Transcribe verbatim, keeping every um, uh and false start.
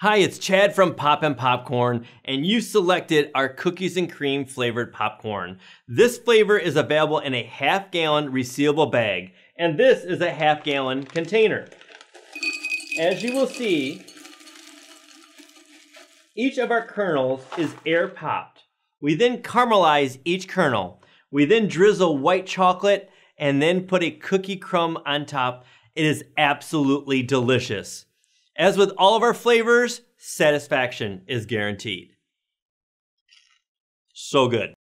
Hi, it's Chad from Poppin Popcorn, and you selected our cookies and cream flavored popcorn. This flavor is available in a half gallon resealable bag, and this is a half gallon container. As you will see, each of our kernels is air popped. We then caramelize each kernel. We then drizzle white chocolate and then put a cookie crumb on top. It is absolutely delicious. As with all of our flavors, satisfaction is guaranteed. So good.